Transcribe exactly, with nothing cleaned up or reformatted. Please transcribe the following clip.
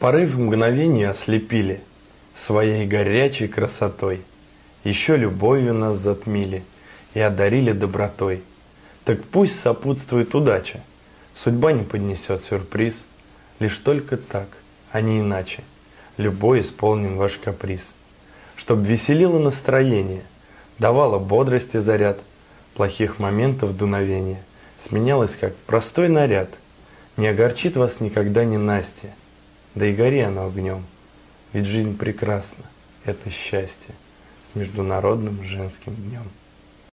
порыв мгновения ослепили своей горячей красотой, еще любовью нас затмили и одарили добротой. Так пусть сопутствует удача, судьба не поднесет сюрприз, лишь только так, а не иначе, любой исполним ваш каприз. Чтоб веселило настроение, давало бодрости заряд, плохих моментов дуновение, сменялось как простой наряд. Не огорчит вас никогда ненастье, да и гори оно огнем, ведь жизнь прекрасна, это счастье с Международным женским днем.